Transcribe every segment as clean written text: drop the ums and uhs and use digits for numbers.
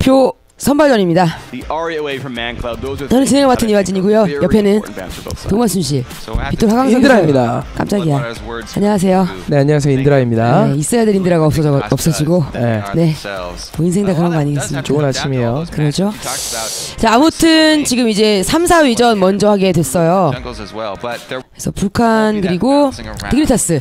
대표 선발전입니다. 저는 진행을 맡은 이화진이고요. 옆에는 동원순씨, 빅돌 하강선입니다. 깜짝이야. 안녕하세요. 네, 안녕하세요. 인드라입니다. 네, 있어야 될 인드라가 없어지고 네, 뭐 인생 다 그런 거 아니겠습니까? 좋은 아침이에요. 그렇죠. 자, 아무튼 지금 이제 3, 4위전 먼저 하게 됐어요. 그래서 북한 그리고 디그리타스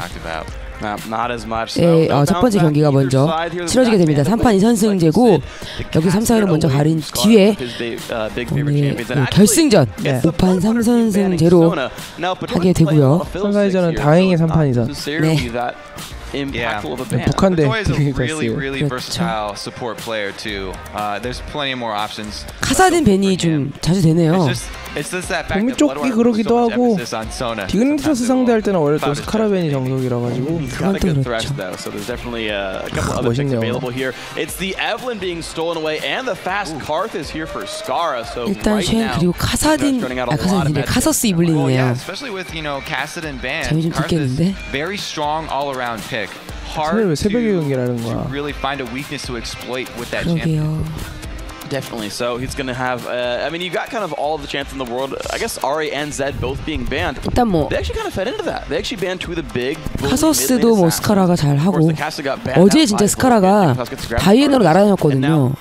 첫 번째 경기가 먼저 치러지게 됩니다. 3판 2선승제고 여기 3, 4위를 먼저 가린 뒤에 오늘 결승전 5판 3선승제로 하게 되고요. 3, 4위전은 다행히 3판 2선. 네. 북한 대 디그리타스. 카사딘 벤이 좀 자주 되네요. 백미 쪽이 그러기도 하고 디그리타스 상대할 때는 원래 또 스카라벤이 정석이라 가지고 그건 또 그렇죠. 멋있네요. 일단 쉔 그리고 카사딘인데 카서스 이블린이네요. 재미 좀 듣겠는데? 사실 왜 새벽에 경기라는 거야? 그러게요. Definitely. So he's going to have. I mean, you got kind of all the chance in the world. I guess Ari and Zed both being banned. 일단 뭐 They actually kind of fed into that. They actually banned two of the big. 카서스도 뭐 스카라가 잘 하고 어제 진짜 스카라가 다이애나로 날아다녔거든요.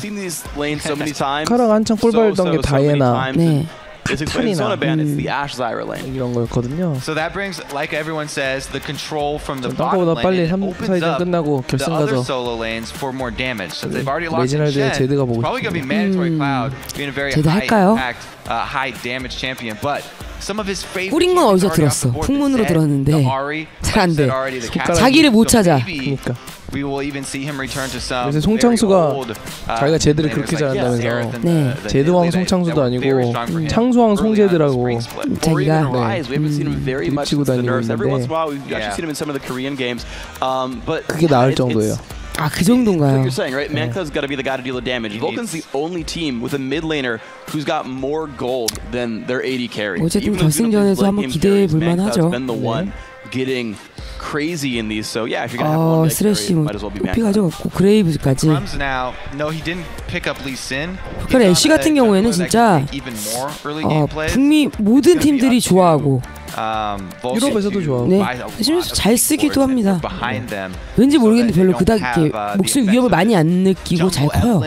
스카라가 한창 꼴발던 게 다이애나. 네. 카탄이나 이런 거였거든요. So that brings, like everyone says, the control from the bottom 땅보다 빨리 3, lane opens 4위전 up 끝나고 the 결승 other 가서 solo lanes for more damage. So they've already locked in 레지널드의 Shen. 제드가 보고 Probably going to be mandatory Cloud, being a very 제드 high 할까요? impact, high damage champion, but some of his favorite 꾸린 건 어디서 들었어? 풍문으로 들었는데 잘 안 돼. 자기를 못 찾아. 그러니까. We will even see him return to some. 그래서 송창수가 자기가 제드를 그렇게 잘한다면서. 네. 제드왕 송창수도 아니고 창수왕 송제드라고 자기가 드립치고 다니고 있는데 그게 나을 정도예요. 아, 그 정도인가요? You're saying, right? Mankad's got to be the guy to deal the damage. Vulcan's the only team with a mid laner who's got more gold than their AD carry. 어쨌든 결승전에서 한번 기대해 볼 만하죠. Been the one getting crazy in these. So yeah, if you're gonna have one 쓰레쉬 뭐 might as well be 뽑히 Mankad. 가져갔고 그레이브즈까지. 북한 애쉬 같은 경우에는 진짜 북미 모든 팀들이 좋아하고 유럽에서도 좋아하고 네, 심지어 잘 쓰기도 합니다. 왠지 모르겠는데 별로 그닥 이렇게 목숨 위협을 많이 안 느끼고 잘 커요.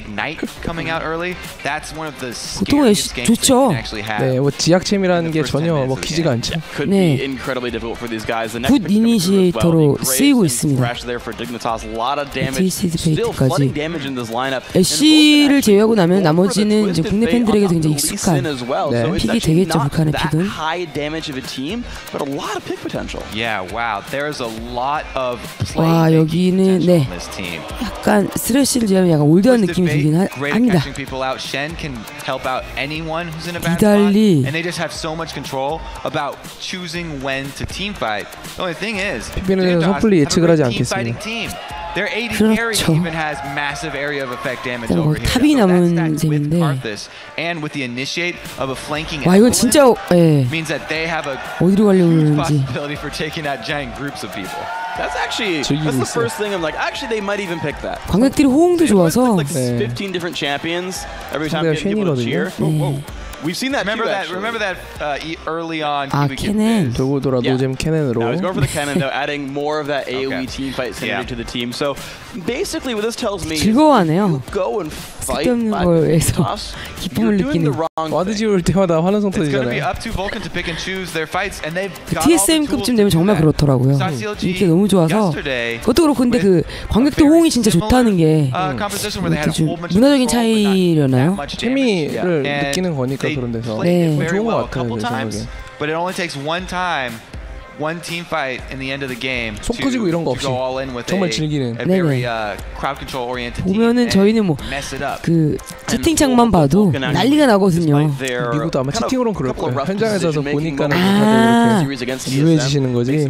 보통 애쉬 좋죠. 네, 뭐 지약챔이라는 게 전혀 먹히지가 않죠. 네, 굿 이니시에이터로 쓰이고 있습니다. 트위스티드 페이트까지. 애쉬를 제외하고 나면 나머지는 이제 국내 팬들에게 굉장히 익숙한 픽이 되겠죠. 북한의 픽은. 와, 여기는 네, 약간 스레쉬를 제하면 약간 올드한 느낌이 들긴 합니다. 비달리 피비는 섣불리 예측을 하지 않겠습니다. 그렇죠. 뭐 탑이 남은 셈인데 와, 이건 진짜 어디로 가려고 그러는지. That's the first thing I'm like. Actually, they might even pick that. 관객들이 호응도 좋아서. Like 15 different champions every time they get people to cheer. We've seen that. Remember that early on. 캐넨. 돌고 돌아 노잼 캐넨으로. I was going for the Kennen though, adding more of that AOE team fight synergy to the team. So basically, what this tells me 즐거워하네요. is go and fight. 쓸데없는 거에서 기쁨을 느끼는. 와드 지울 때마다 환호성 터지잖아요. TSM급쯤 되면 정말 그렇더라고요. 인기가 너무 좋아서. 그것도 그렇고 근데 그 관객들 호응이 진짜 좋다는 게 좀 문화적인 차이려나요? 재미를 느끼는 거니까 그런 데서 좋은 것 같아요. But it only takes one time. One team fight in the end of the game. 속 터지고 이런 거 없이 정말 즐기는. 네네. 보면은 저희는 뭐 그 채팅창만 봐도 난리가 나거든요. 미국도 아마 채팅으로는 그럴 거예요. 현장에서 보니까는 다들 이렇게 유해지시는 거지.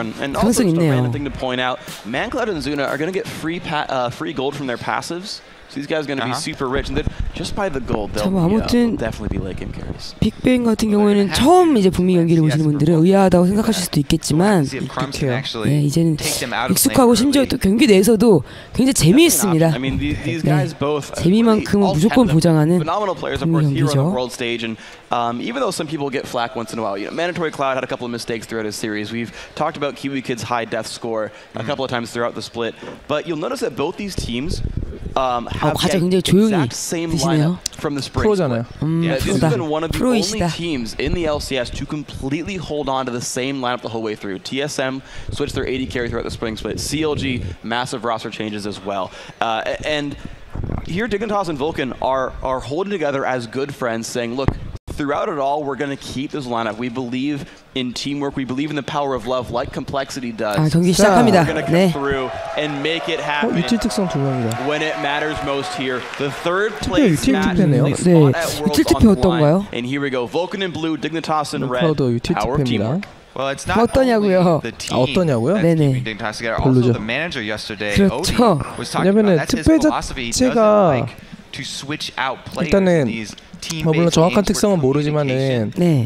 가능성 있네요. Mancloud and Zuna are going to get free gold from their passives. So these guys are going to be super rich, and then just by the gold, they'll definitely be late game carries. 빅뱅 같은 경우에는 처음 이제 북미 경기를 보시는 분들은 의아하다고 생각하실 수도 있겠지만, 네, 이제는 익숙하고 심지어 또 경기 내에서도 굉장히 재미있습니다. 네, 재미만큼은 무조건 보장하는 북미 경기죠. Even though some people get flack once in a while, you know, Mandatory Cloud had a couple of mistakes throughout his series. We've talked about Kiwi Kid's high death score a couple of times throughout the split, but you'll notice that both these teams have the exact same lineup from the spring split. This has been one of the only teams in the LCS to completely hold on to the same lineup the whole way through. TSM switched their AD carry throughout the spring split. CLG, massive roster changes as well. And here Dignitas and Vulcan are holding together as good friends, saying, look, throughout it all, we're going to keep this lineup. We believe in teamwork. We believe in the power of love, like Complexity does. 경기 시작합니다. We're going to come through and make it happen 유틸 특성 두 명이다. when it matters most here. The third place 유틸 match. 특패네요. 네, 유틸 특패였던가요? And here we go. Vulcan in blue, Dignitas in red. 유틸 특패입니다. Well, it's not 어떠냐고요? 어떠냐고요? 네네. 별로죠. 그렇죠. 왜냐면은 특패 자체가 일단은 물론 정확한 특성은 모르지만은 네.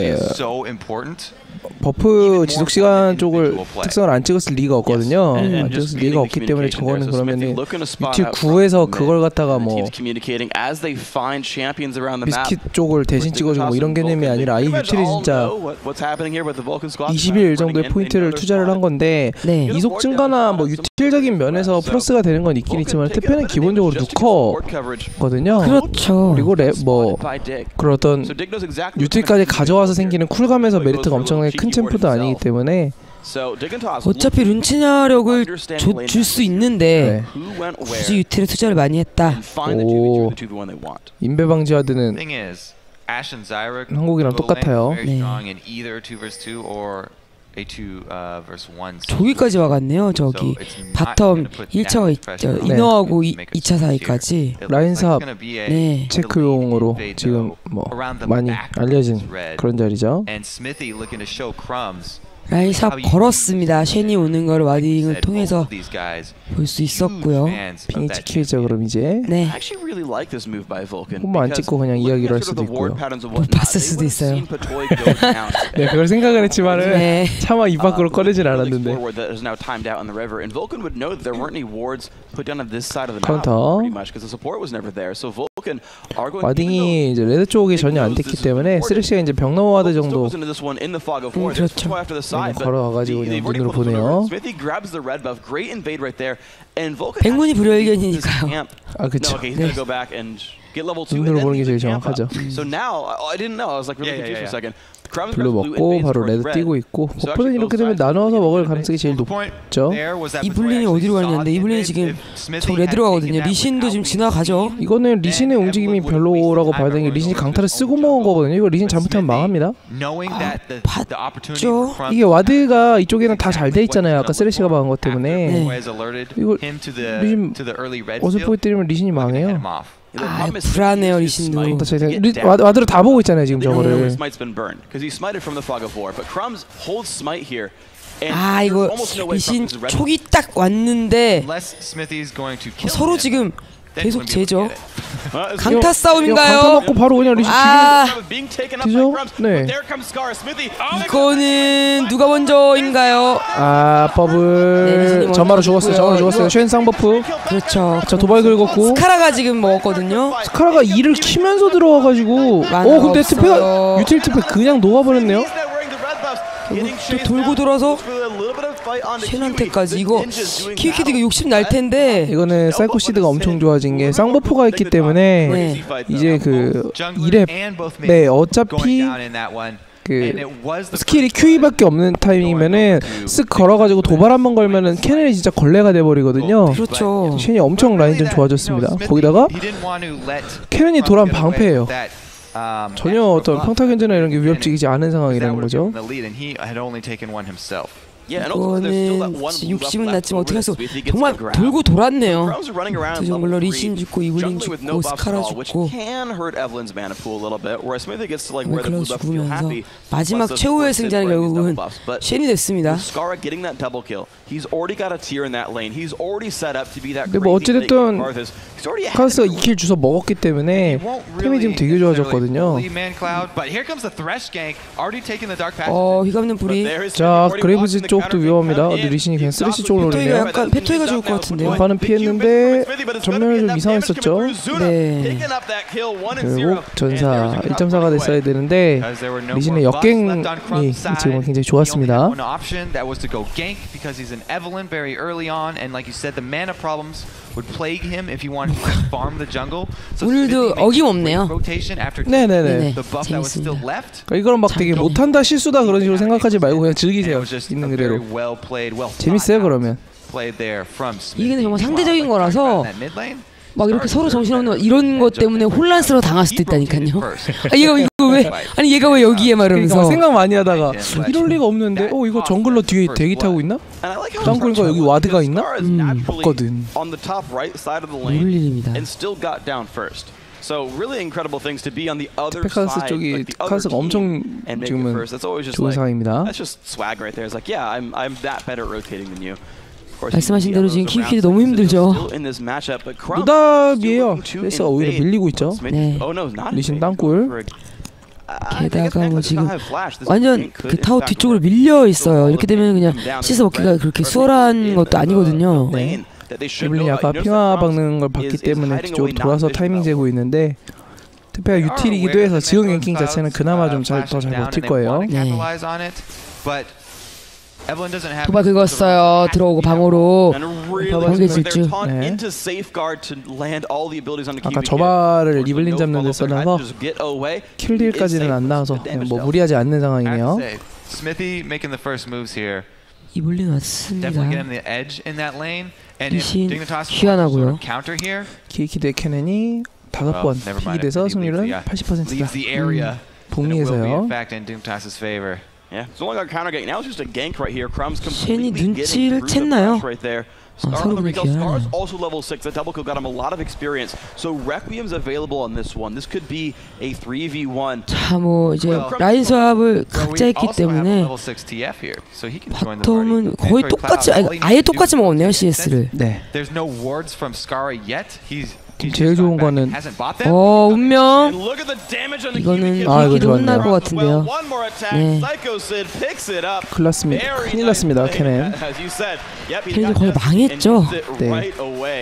버프 지속 시간 쪽을 특성을 안 찍었을 리가 없거든요. 안 찍었을 리가 없기 때문에 저거는 그러면은 유틸 9에서 그걸 갖다가 뭐 비스킷 쪽을 대신 찍어주고 뭐 이런 개념이 아니라 아예 유틸이 진짜 20일 정도의 포인트를 투자를 한 건데 네. 이속 증가나 뭐 유틸적인 면에서 플러스가 되는 건 있긴 있지만 특패는 기본적으로 누커거든요. 그렇죠. 그리고 뭐 그런 어떤 유틸까지 가져와서 생기는 쿨감에서 메리트가 엄청나게 큰 챔프도 아니기 때문에 어차피 룬치나력을 줄 수 있는데 굳이 유틸에 투자를 많이 했다. 오, 인베 방지하드는 한국이랑 똑같아요. 네. 저기까지 와갔네요. 저기 바텀 1차가 있죠. 이너하고 2차 사이까지 라인삽 체크용으로 지금 뭐 많이 알려진 그런 자리죠. 라인삽 걸었습니다. 쉔이 오는 걸 와딩을 통해서 볼 수 있었고요. 핑이 찍히죠. 그럼 이제 네. 홈만 안 찍고 그냥 이야기를 할 수도 있고요. 못 봤을 수도 있어요. 네, 그걸 생각을 했지만은 네. 차마 입 밖으로 꺼내진 않았는데. 카운터. 와딩이 이제 레드 쪽이 전혀 안 됐기 때문에 쓰레쉬가 이제 벽 넘어 와드 정도 그렇죠. 걸어와가지고 그냥 눈으로 보네요. 백문이 불여일견이니까요. 아 그쵸. 네. 눈으로 보는 게 제일 정확하죠. 블루 먹고 바로 레드 뛰고 있고 버프는 이렇게 되면 나눠서 먹을 가능성이 제일 높죠. 이블린이 어디로 가는데 이블린이 지금 저 레드로 가거든요. 리신도 지금 지나가죠. 이거는 리신의 움직임이 별로라고 봐야 되는 게 리신이 강타를 쓰고 먹은 거거든요. 이거 리신 잘못하면 망합니다. 봤죠. 이게 와드가 이쪽에는 다 잘 돼 있잖아요. 아까 쓰레쉬가 막은 것 때문에. 네. 이거 리신 어설프게 때리면 리신이 망해요. 아, 불안해요 리신도. 와드로 다 보고 있잖아요 지금 저거를. 아 이거 리신 촉이 딱 왔는데 서로 지금 계속 재죠. 강타 싸움인가요? 강타 맞고 바로 그냥 리신 뒤죠? 네. 이거는 누가 먼저인가요? 아 버블 네, 점화로 죽었어요. 쉔 쌍버프. 그렇죠. 자 도발 긁었고. 스카라가 지금 먹었거든요. 스카라가 2를 키면서 들어와가지고. 근데 특패가 유틸 특패 그냥 녹아버렸네요. 또 돌고 돌아서 쉔한테까지. 이거 키위키드 이거 욕심 날 텐데. 이거는 사이코시드가 엄청 좋아진 게 쌍버프가 있기 때문에 네. 이제 그 2렙 네 어차피 그 스킬이 QE밖에 없는 타이밍이면은 쓱 걸어가지고 도발 한번 걸면은 캐넨이 진짜 걸레가 돼버리거든요. 그렇죠. 쉔이 엄청 라인전 좋아졌습니다. 거기다가 캐넨이 돌아온 방패예요. 전혀 어떤 평타 견제나 이런 게 위협적이지 않은 상황이라는 거죠. 이거는 60은 났지만 어떻게 해서 정말 돌고 돌았네요. 두 정글러 리신 죽고 이블린 죽고 스카라 죽고 클라우스 죽으면서 마지막 최후의 승자는 결국은 쉔이 됐습니다. 근데 뭐 어찌됐든 카스가 2킬 주워 먹었기 때문에 템이 지금 되게 좋아졌거든요. 휘감는 불이. 자, 그레이브즈 쪽도 위험합니다. 리신이 그냥 쓰레쉬 쪽으로 올리네요. 약간 페토이가 좋을 것 같은데요. 반은 피했는데 전면이 좀 이상했었죠. 네. 결국 전사 1.4가 됐어야 되는데 리신의 역갱이 지금 굉장히 좋았습니다. 오늘도 어김없네요. 네네네. 재밌습니다. 이걸 막 되게 못한다 실수다 그런 식으로 생각하지 말고 그냥 즐기세요. 있는 그대로. 재밌어요 그러면. 이게 정말 상대적인 거라서 막 이렇게 서로 정신없는 이런 것 때문에 혼란스러워 당할 수도 있다니까요. 얘가 왜 아니 얘가 왜 여기에 말하면서 그러니까 생각 많이 하다가 이럴 리가 없는데 이거 정글러 뒤에 대기 타고 있나? 땅굴과 여기 와드가 있나? 없거든. 모를 일입니다. 페카스 쪽이 카스가 엄청 지금은 좋은 상황입니다. 말씀하신 대로 지금 키우키도 너무 힘들죠. 노답이에요. 그래서 오히려 밀리고 있죠. 네. 리신 땅굴. 게다가 뭐 지금 완전 그 타워 뒤쪽으로 밀려 있어요. 이렇게 되면 그냥 씻어 먹기가 그렇게 수월한 것도 아니거든요. 네. 이블린이 아까 핑화 박는 걸 봤기 때문에 뒤쪽으로 돌아서 타이밍 재고 있는데 특히나 유틸이기도 해서 지형 랭킹 자체는 그나마 좀 더 잘 버틸 거예요. 네. 도발 긁었어요. 들어오고 방어로 번개 질주. 네. 아까 저발을 이블린 잡는 데 써놔서 킬딜까지는 안 나와서 뭐 무리하지 않는 상황이네요. 이블린 왔습니다. 리신 귀환하고요. 키키드의 캐넨이 5번 픽이 돼서 승률은 80%다. 북미에서요. 쉔이 눈치를 챘나요? 서로 그냥 귀환하네요. 자, 뭐 이제 라인 수합을 각자 했기 때문에 바텀은 거의 똑같이 아예 똑같이 먹었네요 CS를. 네. 제일 좋은 거는 운명. 이거는 키키도 혼날 것 같은데요. 네. 큰일 났습니다 캐넨. 캐넨이 거의 망했죠. 네.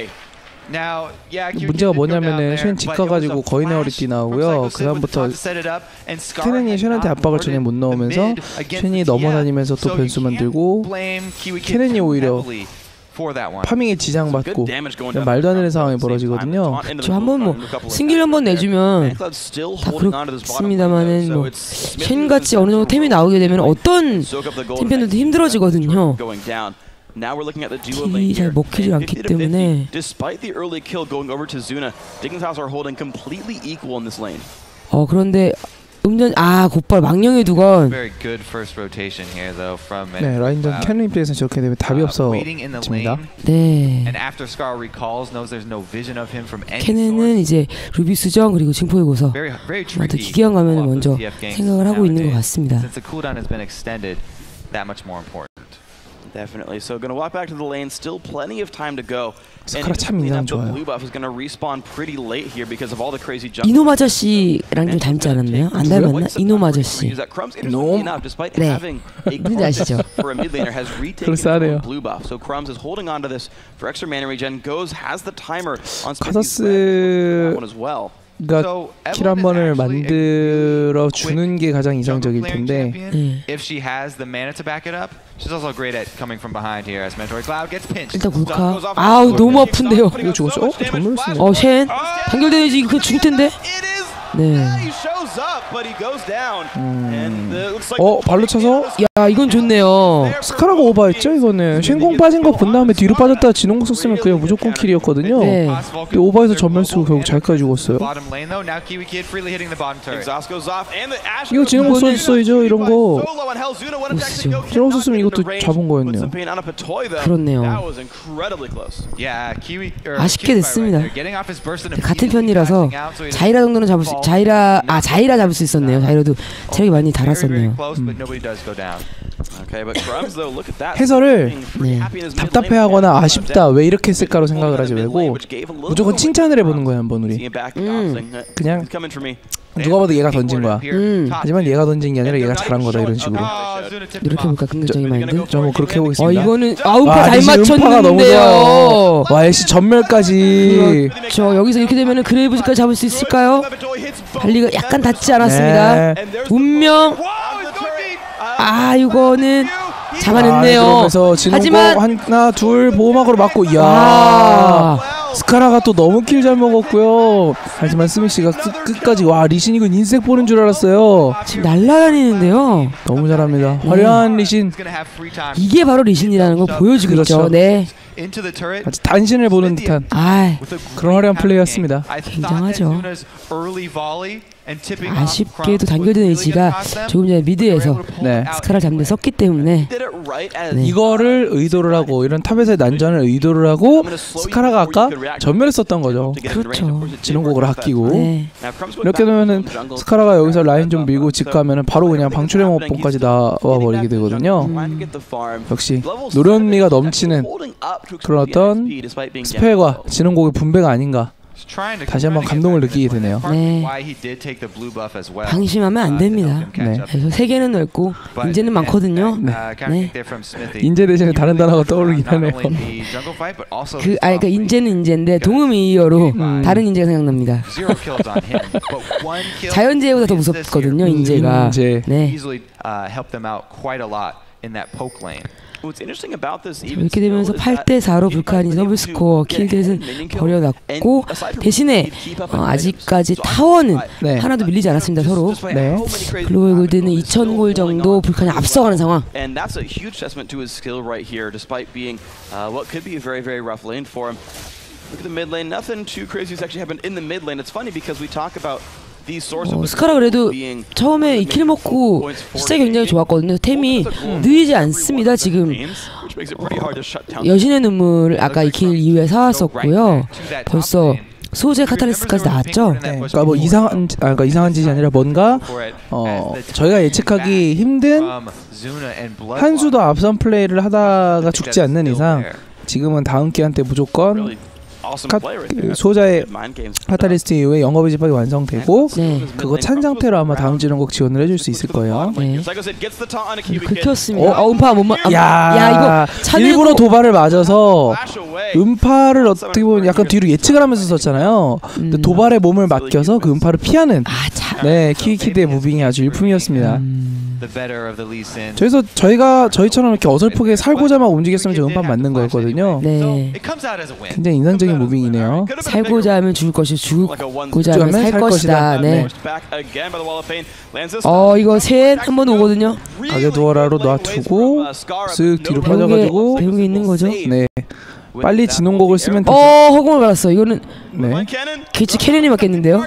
문제가 뭐냐면은 쉔 직가가지고 거의 나오리띠 나오고요. 그 다음부터 캐넨이 쉔한테 압박을 전혀 못 넣으면서 쉔이 넘어다니면서 또 변수 만들고 캐넨이 오히려 파밍에 지장받고 말도 안 되는 상황이 벌어지거든요. 저 한번 뭐 승기를 한번 내주면 다 그렇습니다만은 뭐 쉔같이 어느 정도 템이 나오게 되면 어떤 챔피언들도 힘들어지거든요. 딜이 잘 먹히지 않기 때문에 그런데 곧발 망령의 두건. 네, 라인전 캐논 입장에서 저렇게 되면 답이 없어집니다. 네. 캐넨은 이제 루비 수정 그리고 증폭의 고서 또 기괴한 가면을 먼저 생각을 하고 있는 것 같습니다. Definitely. So going to walk back to the lane. Still plenty of time to go. 스카라 참 인상 좋아요. Blue buff is going to respawn pretty late here because of all the crazy jump. 이놈 아저씨랑 좀 닮지 않았나요? 안 닮았나? 이놈 아저씨. 이놈? 네. 뭔지 아시죠? 그럴싸하네요. So Crumbs is holding on to this for extra mana regen. Goes has the timer on 카사스 as well. 가 킬 한 번을 만들어 주는 게 가장 이상적일 텐데. 일단 굴카. 너무 아픈데요. 이거 죽었어? 정말 쓰네. 쉔 단결 데미지 그 죽을 텐데. 네. 발로 차서 야 이건 좋네요. 스카라가 오버했죠 이거는. 쉔공 빠진 거 본 다음에 뒤로 빠졌다가 진홍 썼으면 그냥 무조건 킬이었거든요. 네. 근데 오버해서 전멸 쓰고 결국 잘까지 죽었어요. 이거 진홍 썼어야죠 이런 거. 멋지죠. 진홍 썼으면 이것도 잡은 거였네요. 그렇네요. 아쉽게 됐습니다. 같은 편이라서 자이라 정도는 잡을 수 자이라 잡을 수 있었네요. 자이라도 체력이 많이 달았었네요. 해설을 네. 답답해하거나 아쉽다 왜 이렇게 했을까로 생각을 하지 말고 무조건 칭찬을 해보는 거야 한번 우리. 그냥 누가 봐도 얘가 던진 거야. 하지만 얘가 던진 게 아니라 얘가 잘한 거다 이런 식으로. 이렇게 볼까 긍정적인 마인드. 저 뭐 그렇게 해보겠습니다. 이거는 음파 잘 맞췄는데요. 와 애쉬 전멸까지. 그렇죠. 여기서 이렇게 되면은 그레이브즈까지 잡을 수 있을까요? 발리가 약간 닿지 않았습니다. 운명. 이거는 잡아냈네요. 하지만 하나 둘 보호막으로 맞고 이야. 스카라가 또 너무 킬 잘 먹었고요. 하지만 스미시가 끝까지 리신 이건 인색 보는 줄 알았어요. 지금 날아다니는데요. 너무 잘합니다. 화려한 리신. 이게 바로 리신이라는 걸 보여주고 있죠. 네. 아주 단신을 보는 듯한 그런 화려한 플레이였습니다. 굉장하죠. 아쉽게도 단결된 의지가 조금 전에 미드에서 스카라를 잡는 데 썼기 때문에 이거를 의도를 하고 이런 탑에서의 난전을 의도를 하고 스카라가 아까 전멸을 썼던 거죠. 그렇죠. 진홍곡을 아끼고 이렇게 되면은 스카라가 여기서 라인 좀 밀고 집 가면은 바로 그냥 방출의 목봉까지 나와 버리게 되거든요. 역시 노련미가 넘치는 그런 어떤 스펠과 진홍곡의 분배가 아닌가. 다시 한번 감동을 느끼게 되네요. 네. 방심하면 안 됩니다. 그래서 세계는 넓고 인재는 많거든요. 네. 인재 대신에 다른 단어가 떠오르긴 하네요. 그러니까 인재는 인재인데 동음이어로 다른 인재가 생각납니다. 자연재해보다 더 무섭거든요. 인재가. 네. 이렇게 되면서 8대4로 불칸이 더블스코어 킬댓은 버려놨고 대신에 아직까지 타워는 하나도 밀리지 않았습니다. 서로. 글로벌 골드는 2000골 정도 불칸이 앞서가는 상황. 스카라 그래도 처음에 2킬 먹고 시작이 굉장히 좋았거든요. 템이 느리지 않습니다. 지금 여신의 눈물을 아까 2킬 이후에 사왔었고요. 벌써 소재 카탈리스트까지 나왔죠. 그러니까 뭐 이상한 짓이 아니라 뭔가 저희가 예측하기 힘든 한 수도 앞선 플레이를 하다가 죽지 않는 이상 지금은 다음 기한 때 무조건 소자의 카탈리스트 이후에 영업의 집합이 완성되고 그거 찬 상태로 아마 다음 진원곡 지원을 해줄 수 있을 거예요. 긁혔습니다. 음파 못 야 이거 일부러 도발을 맞아서 음파를 어떻게 보면 약간 뒤로 예측을 하면서 썼잖아요. 근데 도발에 몸을 맡겨서 그 음파를 피하는 키위키드의 무빙이 아주 일품이었습니다. 그래서 저희처럼 이렇게 어설프게 살고자만 움직였으면 저 음파 맞는 거였거든요. 굉장히 인상적인 무빙이네요. 살고자 하면 죽을 것이 죽고자 하면 살 것이다. 이거 셋 한 번 오거든요. 가게 두어라로 놔두고 쓱 뒤로 빠져가지고 배운 게 있는 거죠. 빨리 진홍곡을 쓰면 허공을 받았어. 이거는 개치 캐넨이 맞겠는데요.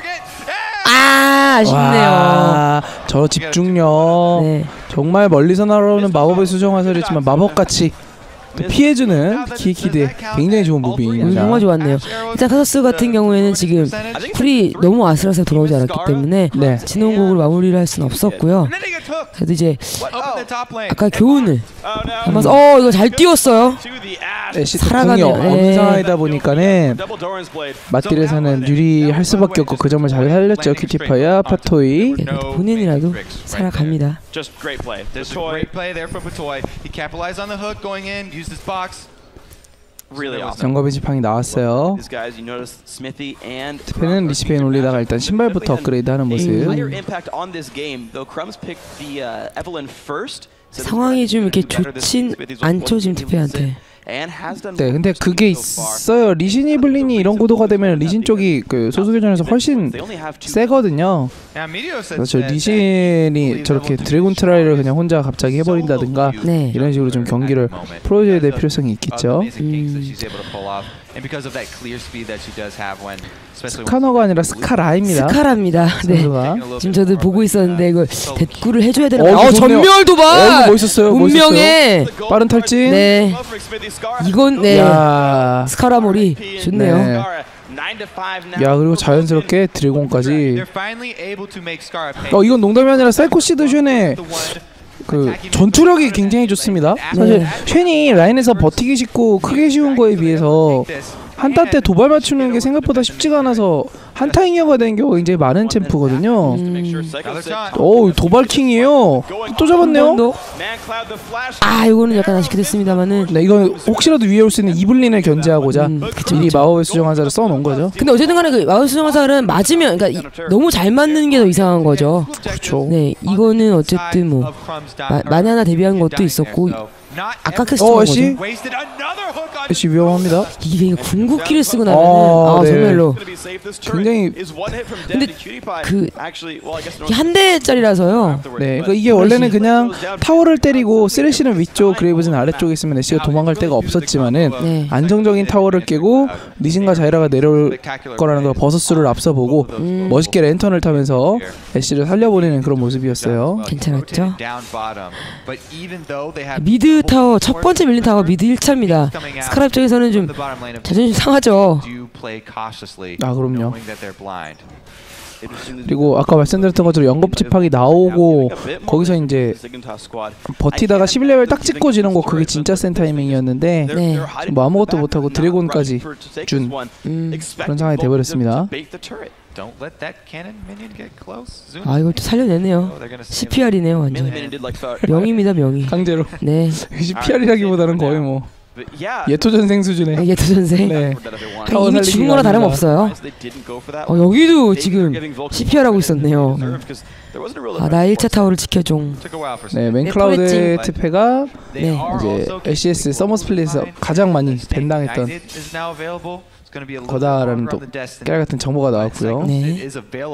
아쉽네요. 저 집중력 정말 멀리서 날아오는 마법의 수정 화살이지만 마법같이 피해주는 키위키드의 굉장히 좋은 무빙입니다. 정말 좋았네요. 일단 카서스 같은 경우에는 지금 쿨이 너무 아슬아슬 돌아오지 않았기 때문에 진홍곡을 마무리를 할 수는 없었고요. 그래도 이제 아까 교훈을 담아서 이거 잘 띄웠어요. 살아가네요. 어느 상황이다 보니까는 맞딜에서는 유리할 수밖에 없고 그 점을 잘 살렸죠. 큐티파이와 파토이. 본인이라도 살아갑니다. 정겁의 지팡이 나왔어요. 스페는 리시페인 올리다가 일단 신발부터 업그레이드하는 모습. 상황이 좀 이렇게 좋진 않죠 지금 디페한테. 네, 근데 그게 있어요. 리신 이블린이 이런 구도가 되면 리신 쪽이 그 소수교전에서 훨씬 세거든요. 그래서 저 리신이 저렇게 드래곤 트라이를 그냥 혼자 갑자기 해버린다든가 네. 이런 식으로 좀 경기를 풀어줘야 될 필요성이 있겠죠. 스카너가 아니라 스카라입니다. 스카라입니다. 네. 선수가. 지금 저도 보고 있었는데 이거 대꾸를 해줘야 되나? 이거 좋네요. 전멸 도발. 멋있었어요. 운명의 빠른 탈진. 네. 이건 네. 야. 스카라몰이 좋네요. 네. 야, 그리고 자연스럽게 드래곤까지. 이건 농담이 아니라 사이코시드 쉔의 그 전투력이 굉장히 좋습니다. 사실 쉔이 라인에서 버티기 쉽고 크게 쉬운 거에 비해서 한타 때 도발 맞추는 게 생각보다 쉽지가 않아서 한타잉여가 되는 경우가 굉장히 많은 챔프거든요. 오, 도발킹이에요. 또 잡았네요. 아, 이거는 약간 아쉽게 됐습니다만은. 네, 이거 혹시라도 위에 올 수 있는 이블린을 견제하고자 미리 마법의 수정환사를 써놓은 거죠. 근데 어쨌든 간에 그 마법의 수정화살은 맞으면 그러니까 너무 잘 맞는 게 더 이상한 거죠. 그렇죠. 네, 이거는 어쨌든 뭐 만에 하나 대비한 것도 있었고 아까 캐스팅한 거죠. 애쉬 위험합니다. 이게 궁극기를 쓰고 나면은 네. 정말로 굉장히 근데 그 한 대짜리라서요. 네, 그러니까 이게 원래는 그냥 타워를 때리고 쓰레쉬는 위쪽, 그레이브즈는 아래쪽에 있으면 애쉬가 도망갈 데가 없었지만은 네. 안정적인 타워를 깨고 리신과 자이라가 내려올 거라는 걸 버서스를 앞서 보고 멋있게 랜턴을 타면서 애쉬를 살려보내는 그런 모습이었어요. 괜찮았죠. 미드 타워 첫 번째 밀린 타워 미드 1차입니다. 스카라 입장에서는 좀 자존심 상하죠. 아, 그럼요. 그리고 아까 말씀드렸던 것처럼 연겁 지팡이 나오고 거기서 이제 버티다가 11레벨 딱 찍고 지는 거 그게 진짜 센 타이밍이었는데 네. 뭐 아무것도 못하고 드래곤까지 준 그런 상황이 돼버렸습니다. 아, 이걸 또 살려내네요. CPR이네요 완전. 명입니다 명이. 강제로. 네. PR이라기보다는 거의 뭐 예토전생 수준의. 예토전생. 네. 이미 죽은 거나 다름없어요. 여기도 지금 CPR 하고 있었네요. 아, 나 1차 타워를 지켜줘. 네, 맨클라우드 트페가 네. 이제 LCS 서머 스플릿에서 가장 많이 밴당했던 거다라는 또 깨알 같은 정보가 나왔고요. 네.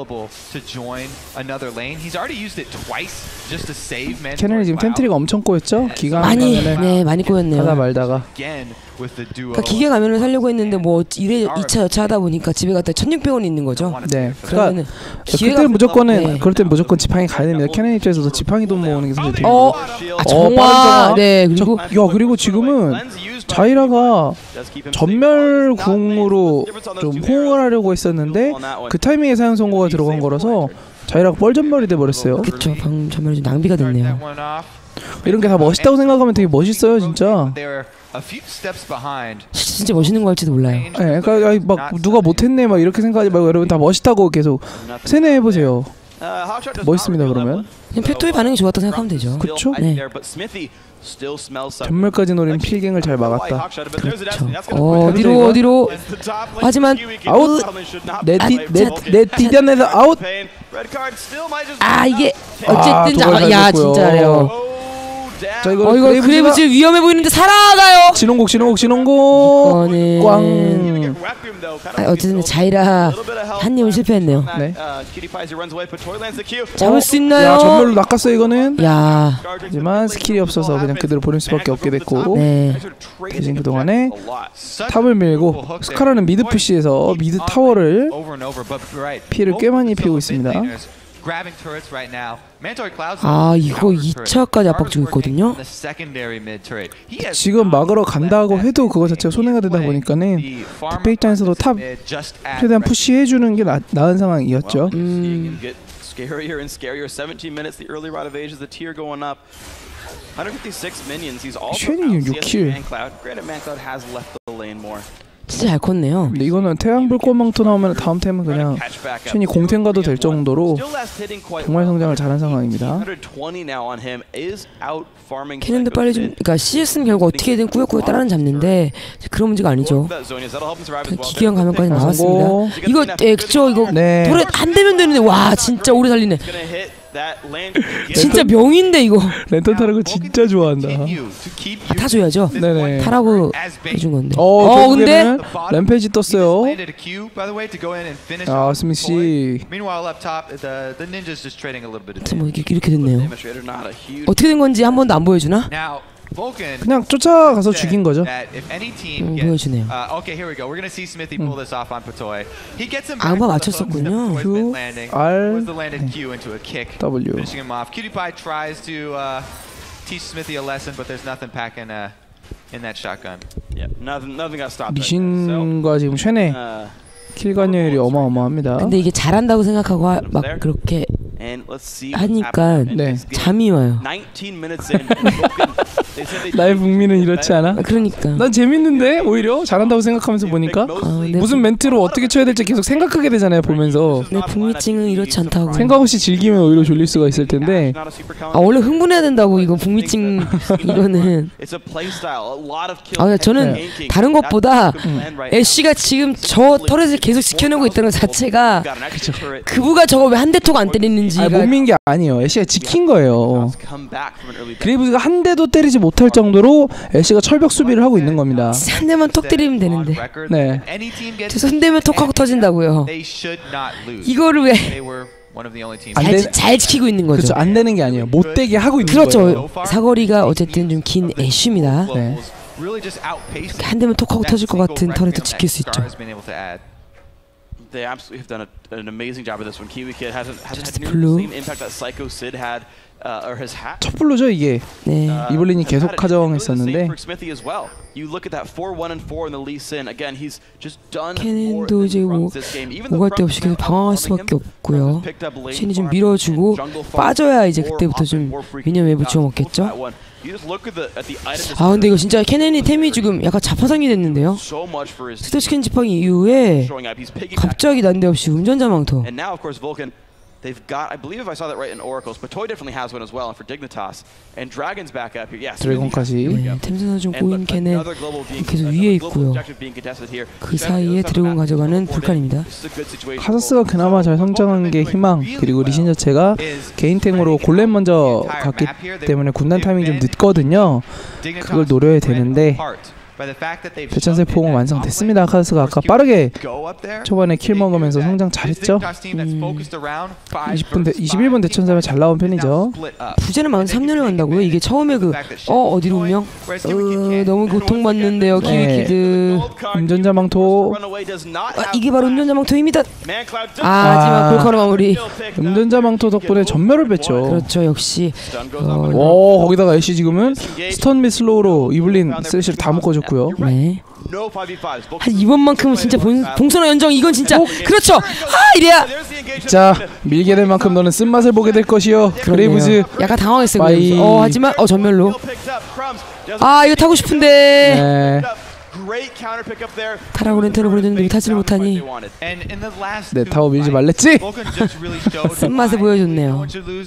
캐넨이 지금 텐트리가 엄청 꼬였죠? 기가 많이 꼬였네요. 하다 말다가 그러니까 기계 가면을 살려고 했는데 뭐 2차 여차 하다 보니까 집에 갔다 1,600원 있는 거죠. 네. 그러면은 그때는 무조건은 그럴 땐 무조건 지팡이 가야 됩니다. 캐넨 입장에서도 지팡이 돈 모으는 게 사실 되게 정화. 네. 그리고 그리고 지금은 자이라가 전멸궁으로 좀 호응을 하려고 했었는데 그 타이밍에 사용 선고가 들어간 거라서 자이라가 뻘전멸이 돼버렸어요. 그쵸. 방금 전멸이 좀 낭비가 됐네요. 이런 게 다 멋있다고 생각하면 되게 멋있어요 진짜. 진짜 멋있는 거 할지도 몰라요. 네, 그러니까 막 누가 못했네 막 이렇게 생각하지 말고 여러분 다 멋있다고 계속 세뇌해보세요. 멋있습니다 그러면. 그냥 페토의 반응이 좋았다고 생각하면 되죠. 그쵸? 네. 전멸까지 노린 필갱을 잘 막았다. 그렇죠. 어디로 하지만 아웃! 내 디단에서 아웃! 아, 이게 어쨌든 야 진짜래요. 자, 이거 그레이브즈 위험해 보이는데 살아가요. 진홍곡 이거는 꽝. 어쨌든 자이라 한 입은 실패했네요. 네. 잡을 수 있나요? 야, 전멸로 낚았어요 이거는. 야. 하지만 스킬이 없어서 그냥 그대로 보낼 수밖에 없게 됐고. 네. 대신 그동안에 탑을 밀고 스카라는 미드 푸시에서 미드 타워를 피해를 꽤 많이 입히고 있습니다. 아, 이거 2차까지 압박 주고 있거든요. 지금 막으러 간다고 해도 그거 자체가 손해가 되다 보니까는 특배 입장에서도 탑 최대한 푸시해주는 게 나은 상황이었죠. Scarier and scarier. 17 minutes. The early rod of age as the tier going up. 156 minions. He's also 쉐니 6킬. Granted, Mancloud has left the lane more. 진짜 잘 컸네요. 근데 이거는 태양불꽃망토 나오면 다음 템은 그냥 쉔이 공템 가도 될 정도로 정말 성장을 잘한 상황입니다. 캐넨도 빨리 좀, 그러니까 CS는 결국 어떻게든 꾸역꾸역 따라는 잡는데 그런 문제가 아니죠. 기괴한 가면까지 나왔습니다. 이거 그쵸 이거 네. 돌에 안 되면 되는데 와 진짜 오래 살리네. 진짜 명인데 이거. 랜턴 타는 거 진짜 좋아한다. 타줘야죠. 네네. 타라고 해준 건데. 근데 램페이지 떴어요. 아 스미스 씨. 뭐 이렇게 됐네요. 어떻게 된 건지 한 번도 안 보여주나? 그냥 쫓아가서 죽인 거죠. 보여주네요. 아마 맞췄었군요. Q, R, W. PewDiePie tries to teach Smithy a lesson, but there's nothing packing in that shotgun. Yeah, nothing got stopped. 리신과 지금 쉔의 킬 관여율이 어마어마합니다. 근데 이게 잘한다고 생각하고 막 그렇게 하니까 잠이 와요. 나의 북미는 이렇지 않아? 그러니까. 난 재밌는데 오히려 잘한다고 생각하면서 보니까 무슨 멘트로 어떻게 쳐야 될지 계속 생각하게 되잖아요 보면서. 내 북미증은 이렇지 않다고. 생각 없이 즐기면 오히려 졸릴 수가 있을 텐데. 원래 흥분해야 된다고 이거 북미증 이거는. 저는 다른 것보다 애쉬가 지금 저 터렛을 계속 지켜내고 있다는 것 자체가 그부가 저거 왜 한 대토가 안 때리는지가 못 민 게 아니에요. 애쉬가 지킨 거예요. 그레이브즈가 한 대도 때리지 못할 정도로 애쉬가 철벽 수비를 하고 있는 겁니다. 한 대만 톡 때리면 되는데. 네. 저 한 대만 톡하고 터진다고요. 이거를 왜 잘 지키고 있는 거죠. 그렇죠. 안 되는 게 아니에요. 못 되게 하고 있는 그렇죠. 거예요. 사거리가 어쨌든 좀 긴 애쉬입니다. 네. 한 대만 톡하고 터질 것 같은 터렛도 지킬 수 있죠. They absolutely have done an amazing job of this one. Kiwi Kid hasn't had the same impact that Psycho Sid had or has had. 첫 블루죠 이게. 네. 이블린이 계속 하정했었는데. You look at that 4-1 and 4 in the Lee Sin. Again, he's just done. 캐넨도 이제 오갈 데 없이 계속 방황할 수밖에 없고요. 쉔이 좀 밀어주고 빠져야 이제 그때부터 좀 미니언 웨브 주워 먹겠죠. 근데 이거 진짜 캐넨이 템이 지금 약간 자파상이 됐는데요. 스토스캔 지팡이 이후에 갑자기 난데없이 운전자 망토. They've got, I believe if I saw that right in Oracles, but Toy definitely has one as well, and for Dignitas. And Dragon's back up here. Yes. 드래곤까지. 템스는 좀 꼬인 캐넨 계속 위에 있고요. 그 사이에 드래곤 가져가는 불칸입니다. 카사스가 그나마 잘 성장한 게 희망, 그리고 리신 자체가 개인템으로 골렘 먼저 갔기 때문에 군단 타이밍이 좀 늦거든요. 그걸 노려야 되는데 대천세 포옹은 완성됐습니다. 카사스가 아까 빠르게 초반에 킬 먹으면서 성장 잘했죠. 21분 대천세면 잘 나온 편이죠. 부제는 3년을 간다고요? 이게 처음에 어디로 운명? 너무 고통받는데요 키위키드. 운전자 망토. 이게 바로 운전자 망토 힘이다. 하지만 골카로 마무리. 운전자 망토 덕분에 전멸을 뺐죠. 그렇죠. 역시 거기다가 애쉬 지금은 스턴 및 슬로우로 이블린 쓰레쉬를 다 묶어줬고 네. 이번만큼은 진짜 봉선화 연정 이건 진짜 그렇죠. 이래야. 자 밀게 될 만큼 너는 쓴맛을 보게 될 것이요. 그레이브즈. 약간 당황했어요. 하지만 전멸로. 이거 타고 싶은데. 네. 타라고 렌트를 보내줬는데 타지를 못하니. 네, 타워 밀지 말랬지? 쓴맛을 보여줬네요.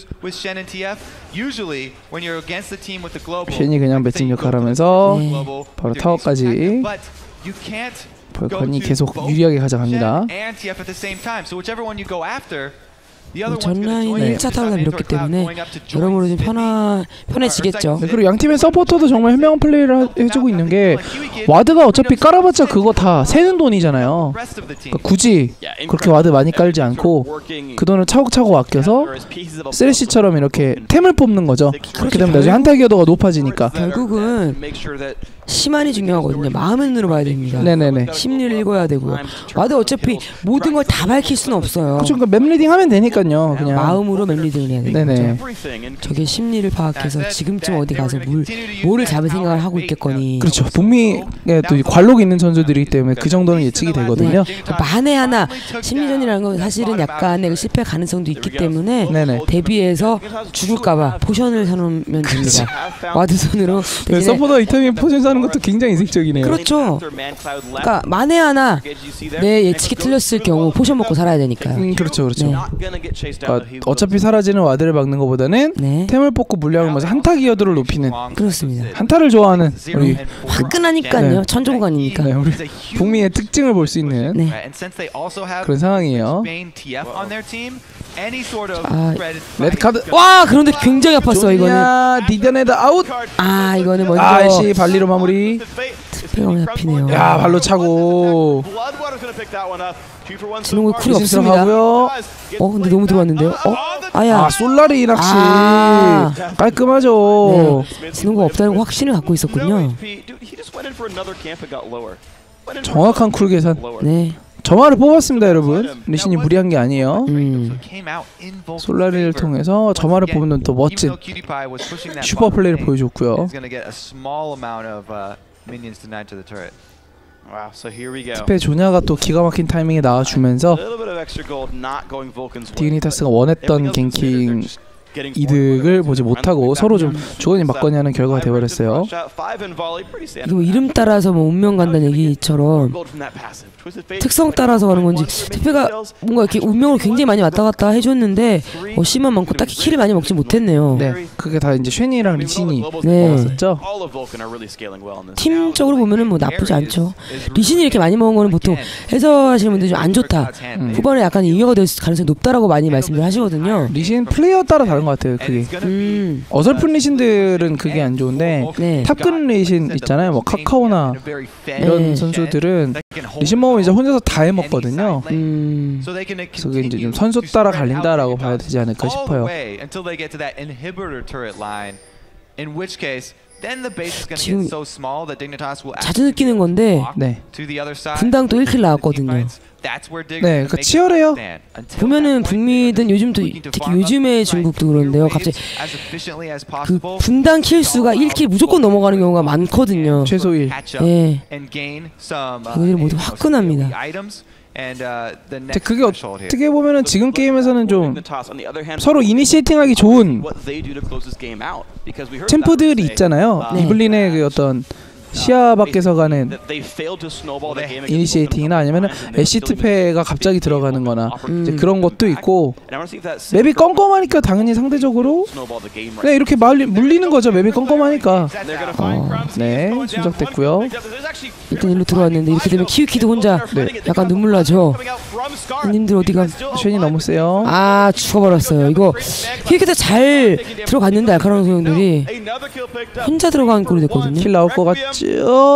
쉔이 그냥 매칭 역할을 하면서 바로 타워까지 벌컨이 계속 유리하게 가져갑니다. 전 라인은 1차 타워가 밀었기 때문에 여러모로 좀 편해지겠죠. 네, 그리고 양 팀의 서포터도 정말 현명한 플레이를 해주고 있는 게 와드가 어차피 깔아봤자 그거 다 새는 돈이잖아요. 그러니까 굳이 그렇게 와드 많이 깔지 않고 그 돈을 차곡차곡 아껴서 쓰레쉬처럼 이렇게 템을 뽑는 거죠. 그렇게 되면 나중에 한타 기여도가 높아지니까. 결국은 심한이 중요하거든요. 마음의 눈으로 봐야 됩니다. 네네네. 심리를 읽어야 되고요. 와드 어차피 모든 걸 다 밝힐 수는 없어요. 그렇죠. 그러니까 맵 리딩 하면 되니까요. 그냥 마음으로 맵 리딩을 해야 되는 네네. 거죠. 저게 심리를 파악해서 지금쯤 어디 가서 뭐를 잡을 생각을 하고 있겠거니. 그렇죠. 북미에 또 관록이 있는 선수들이기 때문에 그 정도는 예측이 되거든요. 만에 하나 심리전이라는 건 사실은 약간의 실패 가능성도 있기 때문에 대비해서 죽을까봐 포션을 사놓으면 됩니다. 와드 손으로. 네, 서포터 이템이 포션 사는 것도 굉장히 이색적이네요. 그렇죠. 그러니까 만에 하나 내 예측이 틀렸을 경우 포션 먹고 살아야 되니까요. 그렇죠, 그렇죠. 그러니까 어차피 사라지는 와드를 막는 것보다는 템을 뽑고 물량을 모아서 한타 기여도를 높이는. 그렇습니다. 한타를 좋아하는 우리 화끈하니까요. 천조국아니니까. 우리 북미의 특징을 볼 수 있는 그런 상황이에요. 레드 카드. 와 그런데 굉장히 아팠어 이거는. 디더네드 아웃. 아 이거는 먼저 아이씨 발리로 마무리. 투페가 잡히네요. 야 발로 차고. 진홍구 쿨이 없습니다. 근데 너무 들어왔는데요. 아야. 솔라리 낚시. 깔끔하죠. 네. 진홍구가 없다는 확신을 갖고 있었군요. 정확한 쿨 계산. 네. 점화를 뽑았습니다 여러분. 리신이 무리한 게 아니에요. 솔라리를 통해서 점화를 뽑는 또 멋진 슈퍼 플레이를 보여줬고요. 특히 조냐가 또 기가 막힌 타이밍에 나와주면서 디그니타스가 원했던 갱킹 이득을 보지 못하고 서로 좀 주거니 받거니 하는 결과가 되어버렸어요. 이거 이름 따라서 뭐 운명 간다는 얘기처럼 특성 따라서 가는 건지 투페가 뭔가 이렇게 운명을 굉장히 많이 왔다 갔다 해줬는데 C만 많고 딱히 킬을 많이 먹지 못했네요. 네, 그게 다 이제 쉔이랑 리신이 네. 먹었었죠. 팀적으로 보면은 뭐 나쁘지 않죠. 리신이 이렇게 많이 먹은 거는 보통 해설하시는 분들이 좀 안 좋다. 후반에 약간 잉여가 될 가능성이 높다라고 많이 말씀을 하시거든요. 리신 플레이어 따라 다른 것 같아요. 그게 어설픈 리신들은 그게 안 좋은데 네. 탑근 리신 있잖아요. 뭐 카카오나 이런 선수들은 리신 먹으면 이제 혼자서 다 해먹거든요. 그래서 그게 이제 좀 선수 따라 갈린다라고 봐야 되지 않을까 싶어요. 지금 자주 느끼는 건데 네. 분당 또 1킬 나왔거든요. 네, 그러니까 치열해요. 보면은 북미든 요즘도 특히 요즘의 중국도 그런데요. 갑자기 그 분당 킬 수가 1킬 무조건 넘어가는 경우가 많거든요. 최소 1. 예. 그들이 모두 화끈합니다. 그게 어떻게 보면은 지금 게임에서는 좀 서로 이니시에이팅하기 좋은 챔프들이 있잖아요. 네. 이블린의 그 어떤 시야 밖에서 가는 이니시에이팅이나 아니면 애시트페가 갑자기 들어가는 거나 이제 그런 것도 있고, 맵이 껌껌하니까 당연히 상대적으로 그냥 이렇게 물리는 거죠. 맵이 껌껌하니까. 네, 순삭됐고요. 일단 일로 들어왔는데 이렇게 되면 키위키도 혼자 약간 눈물 나죠. 님들 어디가? 쉔이 너무 세요. 아 죽어버렸어요. 이거 키위키도 잘 들어갔는데 알카라노 소용들이 혼자 들어간 꼴이 됐거든요. 킬 나올 것 같죠?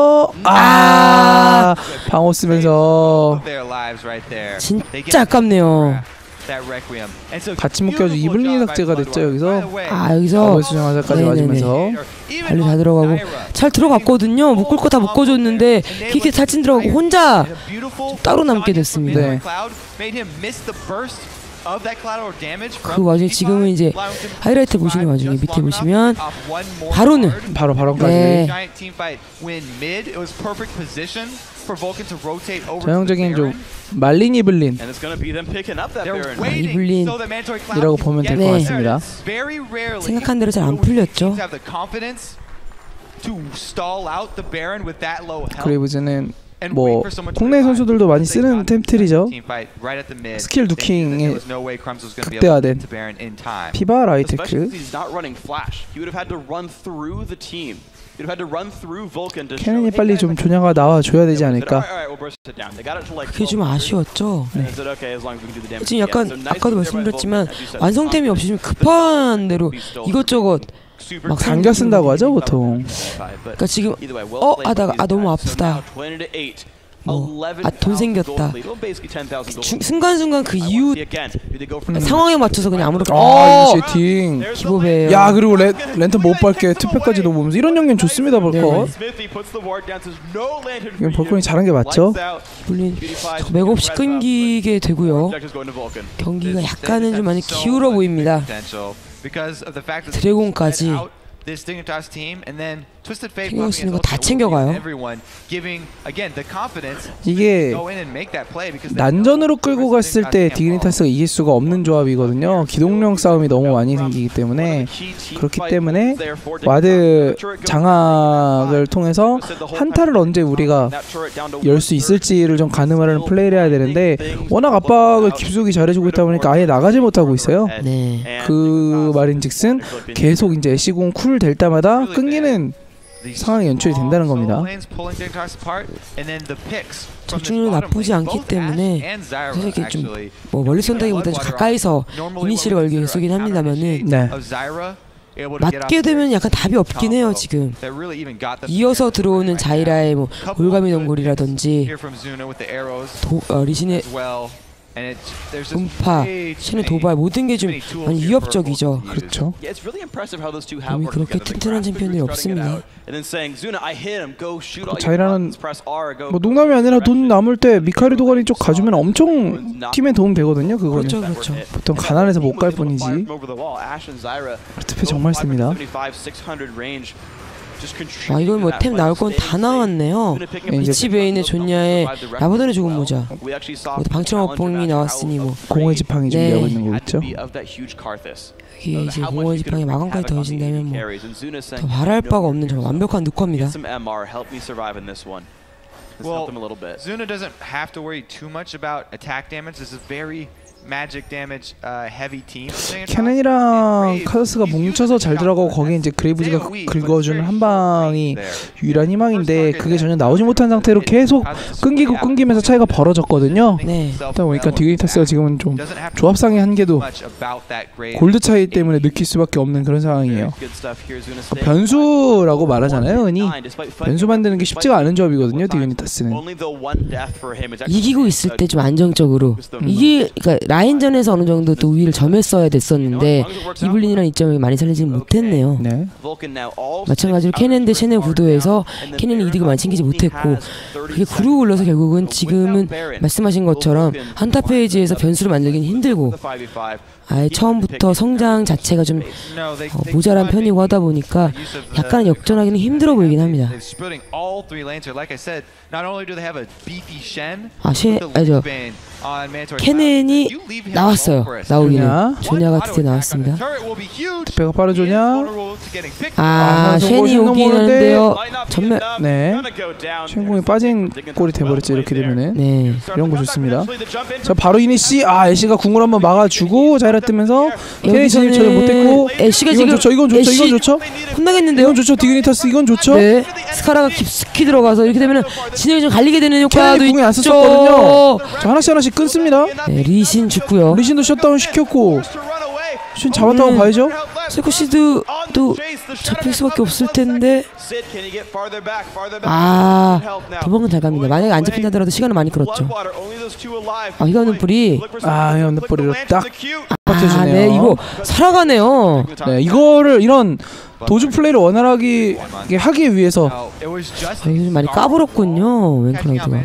방어 쓰면서 진짜 아깝네요. 같이 묶여가지고 이블린이 삭제가 됐죠 여기서. 여기서 수정화살까지 맞으면서 발리 다 들어가고 잘 들어갔거든요. 묶을 거 다 묶어줬는데 키키 탈진 들어가고 혼자 따로 남게 됐습니다. 네. 그 와중에 지금은 이제 하이라이트 보시는 와중에 밑에 보시면 바로까지. 네. 전형적인 좀 말린 이블린이라고 보면 될 것 같습니다. 생각한 대로 잘 안 풀렸죠. 그레이브즈는 뭐 국내 선수들도 많이 쓰는 템틀이죠. 스킬 누킹에 극대화된 피바 라이테크. 캐논이 빨리 좀 조냐가 나와줘야 되지 않을까. 그게 좀 아쉬웠죠. 네. 지금 약간 아까도 말씀드렸지만 완성템이 없이 좀 급한 대로 이것저것 막 당겨 쓴다고 하죠 보통. 그러니까 지금 하다가 너무 아프다, 돈 생겼다, 순간순간 그 이후 상황에 맞춰서 그냥 아무렇게나 이니시에이팅 기보배요. 야 그리고 랜턴 못 밟게 투패까지도 보면서 이런 영역 좋습니다 벌컨. 이건 벌컨이 잘한 게 맞죠? 물론 맥없이 끊기게 되고요. 경기가 약간은 좀 많이 기울어 보입니다. 드래곤까지 챙겨 쓰는 거 다 챙겨가요. 이게 난전으로 끌고 갔을 때 디그니타스가 이길 수가 없는 조합이거든요. 기동력 싸움이 너무 많이 생기기 때문에. 그렇기 때문에 와드 장악을 통해서 한타를 언제 우리가 열 수 있을지를 좀 가늠하려는 플레이를 해야 되는데, 워낙 압박을 깊숙이 잘해주고 있다 보니까 아예 나가지 못하고 있어요. 네. 그 말인즉슨 계속 이제 애쉬궁 쿨 될 때마다 끊기는 상황이 연출이 된다는 겁니다. 적중률은 나쁘지 않기 때문에 사실 이렇게 좀 뭐 멀리 쏜다기보다 좀 가까이서 이니시를 걸기 위해 쏘긴 합니다만은 네. 맞게 되면 약간 답이 없긴 해요 지금. 이어서 들어오는 자이라의 뭐 올가미 동굴이라든지 리신의 음파, 신의 도발 모든 게 좀 많이 위협적이죠. 그렇죠. 몸이 그렇게 튼튼한 챔피언이 없습니다. 자이라는 뭐 농담이 아니라 돈 남을 때 미카엘 도가니 쪽 가주면 엄청 팀에 도움 되거든요. 그거는 그렇죠. 보통 가난해서 못 갈 뿐이지. 스페 정말 셉니다. 와 이건 뭐 템 나올 건 다 나왔네요. 위치 베인의 존야의 라바돈의 죽은 모자, 방출한 업봉이 나왔으니 뭐 공허의 지팡이 준비하고 있는 거겠죠. 이게 이제 공허의 지팡이 마감까지 더해진다면 뭐 더 말할 바가 없는 정말 완벽한 늑화입니다. Well, Zuna doesn't have to worry too much about attack damage. This is very magic damage heavy team. 캐넨이랑 카더스가 뭉쳐서 잘 들어가고 거기에 이제 그레이브즈가 긁어주는 한 방이 유일한 희망인데 그게 전혀 나오지 못한 상태로 계속 끊기면서 차이가 벌어졌거든요. 네. 그러다 보니까 디그니타스가 지금은 좀 조합상의 한계도 골드 차이 때문에 느낄 수밖에 없는 그런 상황이에요. 변수라고 말하잖아요, 흔히. 변수 만드는 게 쉽지가 않은 조합이거든요, 디그니타스는. 이기고 있을 때 좀 안정적으로 그러니까 라인전에서 어느 정도 또 우위를 점했어야 됐었는데 이블린이랑 이점을 많이 살리지 못했네요. 네. 마찬가지로 캐넨 대 셰네 구도에서 캐넨이 이득을 많이 챙기지 못했고 그게 구르고 올라서 결국은 지금은 말씀하신 것처럼 한타 페이지에서 변수를 만들기는 힘들고 아예 처음부터 성장 자체가 좀 모자란 편이고 하다 보니까 약간 역전하기는 힘들어 보이긴 합니다. 캐넨이 나왔어요. 나오기는 존야가 드디어 나왔습니다. 배가 빠르조냐? 쉔이 오긴 하는데요. 전멸. 네. 쉔공이 빠진 꼴이 돼버렸죠. 이렇게 되면은. 네. 이런 거 좋습니다. 자 바로 이니시. 애쉬가 궁을 한번 막아주고 자이라 뜨면서 캐넨이 진입처럼 못했고. 애쉬가 이건 지금 좋죠. 이건 좋죠. 혼나겠는데요. 이건 좋죠. 디그니타스 이건 좋죠. 네. 스카라가 깊숙이 들어가서 이렇게 되면은 진영이 좀 갈리게 되는 효과도 궁이 안 있죠. 썼었거든요. 자 하나씩 끊습니다. 네, 리신 죽고요. 리신도 셧다운 시켰고. 신 잡았다고 봐야죠. 세코시드도 잡힐 수밖에 없을 텐데. 도망은 잘 갑니다. 만약에 안 잡힌다더라도 시간은 많이 끌었죠. 이거는 불이. 이거는 불이로 딱 버텨주네요. 네, 이거 살아가네요. 네, 이거를 이런 도주 플레이를 원활하게 하기 위해서 이거 많이 까불었군요. 웬크라우드가.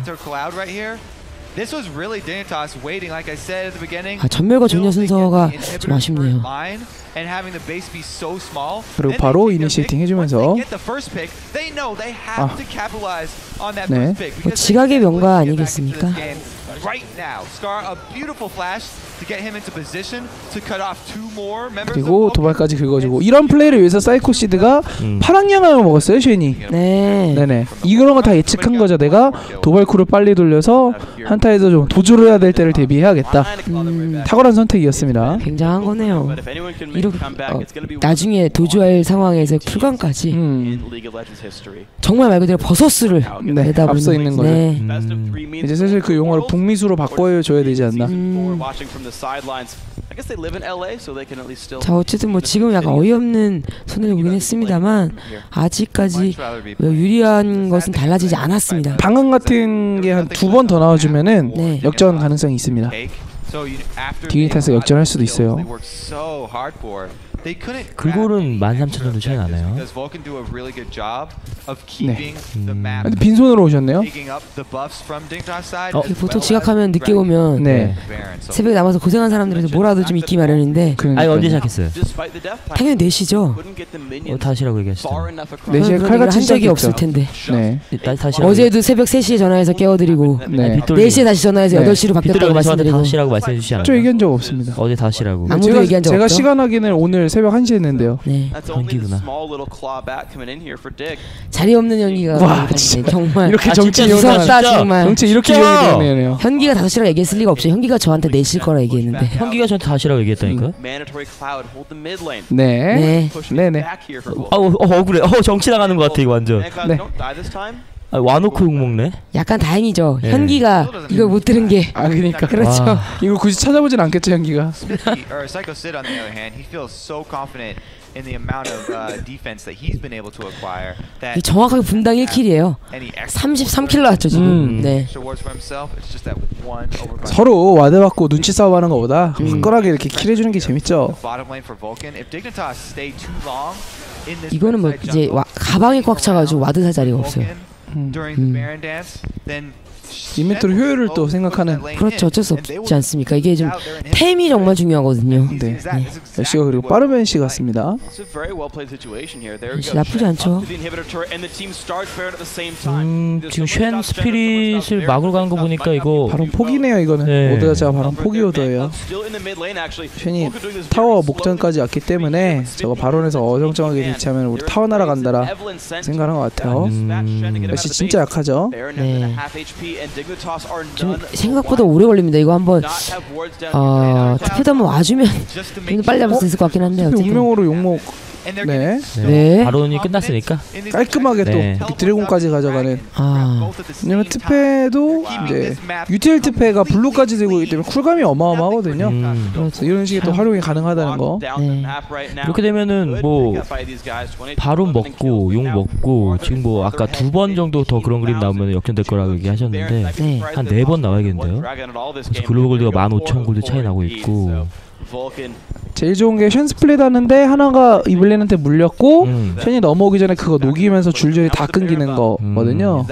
전멸과 존야 순서가 좀 아쉽네요. 그리고 바로 이니시에이팅 해주면서 네. 뭐 지각의 명가 아니겠습니까? 그리고 도발까지 긁어주고 이런 플레이를 위해서 사이코시드가 파랑양을 먹었어요, 쉔이. 네. 네네. 이런 거 다 예측한 거죠. 내가 도발쿨을 빨리 돌려서 한타에서 좀 도주를 해야 될 때를 대비해야겠다. 탁월한 선택이었습니다. 굉장한 거네요. 이렇게 나중에 도주할 상황에서 풀강까지 정말 말 그대로 버서스를 내다 보는 앞서 있는 거죠. 네. 이제 슬슬 그 용어를 북미수로 바꿔줘야 되지 않나. 자 어쨌든 뭐 지금 약간 어이없는 손해를 보긴 했습니다만 아직까지 유리한 것은 달라지지 않았습니다. 방금 같은 게 한 2번 더 나와주면은 네. 역전 가능성이 있습니다. 디그니타스 역전할 수도 있어요. 글골은 13,000 정도 차이 나나요? 네. 근데 빈손으로 오셨네요. 보통 지각하면 늦게 오면 네. 새벽에 남아서 고생한 사람들한테 뭐라도 좀 있기 마련인데 언제 시작했어요? 당연히 4시죠. 5시라고 얘기하시죠. 4시에 칼같이 한 적이 없을 텐데. 네. 어제도 새벽 3시에 전화해서 깨워드리고 네. 4시에 다시 전화해서 8시로 바뀌었다고 말씀드리고. 5시라고 말씀해 주시지 않았나요? 저 얘기한 적 없습니다. 어제 5시라고. 아무도 얘기한 적 제가 없죠? 시간 확인을 오늘 새벽 1시에 했는데요. 네. 현기구나. 자리 없는 현기가 와, 진짜. 정말 이렇게 아, 정치 진짜 무섭다 진짜. 정말. 정치 이렇게 진짜. 이용이 되네요. 현기가 5시라고 얘기했을 리가 없어요. 현기가 저한테 4시일 거라 얘기했는데. 현기가 저한테 다시라고 얘기했다니까요. 네. 네네. 억울해. 정치 나가는 것 같아 이거 완전. 네. 와놓고 욕먹네. 약간 다행이죠. 네. 현기가 이걸 못 들은 게. 아 그러니까 그렇죠. 와. 이거 굳이 찾아보진 않겠죠 현기가. Psycho Sid on the other hand, he feels so confident in the amount of defense that he's been able to acquire that 정확하게 분당 1킬이에요. 33킬 나왔죠 지금. 네. awards for himself. It's just that one over by 서로 와드 받고 눈치 싸움하는 것보다 화끈하게 이렇게 킬해주는 게 재밌죠. bottom lane for Vulcan. If Dignitas stay too long in this 이거는 뭐 이제 가방에 꽉 차가지고 와드 살 자리가 없어요. during the Baron dance, then 인벤토리 효율을 또 생각하는. 그렇죠. 어쩔 수 없지 않습니까? 이게 좀 템이 정말 중요하거든요. 네. 애쉬가 그리고 빠른 애쉬 같습니다. 애쉬 나쁘지 않죠. 지금 쉔 스피릿을 막으러 가는 거 보니까 이거 바로 포기네요 이거는. 네. 오드가 제가 바로 포기 오더예요. 쉔이 타워 목전까지 왔기 때문에 저거 바론에서 어정쩡하게 대치하면 우리 타워 날아간다라 생각하는 것 같아요. 애쉬 진짜 약하죠. 네. 좀 생각보다 오래 걸립니다. 이거 한번 투표도 한번 와주면 좀 빨리 잡을 수 있을 것 같긴 한데 어쨌든. 운명으로 욕먹. 네. 네. 바론이 끝났으니까. 깔끔하게 네. 또 드래곤까지 가져가는. 아. 왜냐면 트페도 이제 UTL 트페가 블루까지 들고 있기 때문에 쿨감이 어마어마하거든요. 그래서 이런 식의 또 활용이 가능하다는 거. 네. 이렇게 되면은 뭐 바론 먹고 용 먹고 지금 뭐 아까 2번 정도 더 그런 그림 나오면 역전될 거라고 얘기하셨는데 네. 한 4번 나와야겠는데요. 그래서 글로벌 골드가 15,000 골드 차이 나고 있고. 제일 좋은 게 쉔 스플릿 하는데 하나가 이블린한테 물렸고 쉔이 넘어오기 전에 그거 녹이면서 줄줄이 다 끊기는 거거든요.